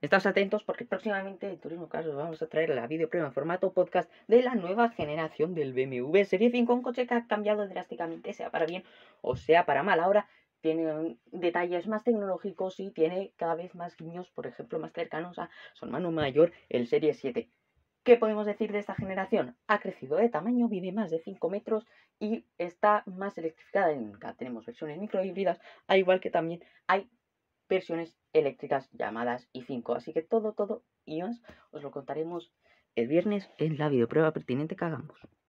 Estaos atentos porque próximamente en Turismo Cars os vamos a traer la videoprueba en formato podcast de la nueva generación del BMW Serie 5, un coche que ha cambiado drásticamente, sea para bien o sea para mal. Ahora tiene detalles más tecnológicos y tiene cada vez más guiños, por ejemplo, más cercanos a su hermano mayor, el Serie 7. ¿Qué podemos decir de esta generación? Ha crecido de tamaño, mide más de 5 metros y está más electrificada. Tenemos versiones microhíbridas, al igual que también hay versiones eléctricas llamadas i5. Así que todo y más os lo contaremos el viernes en la videoprueba pertinente que hagamos.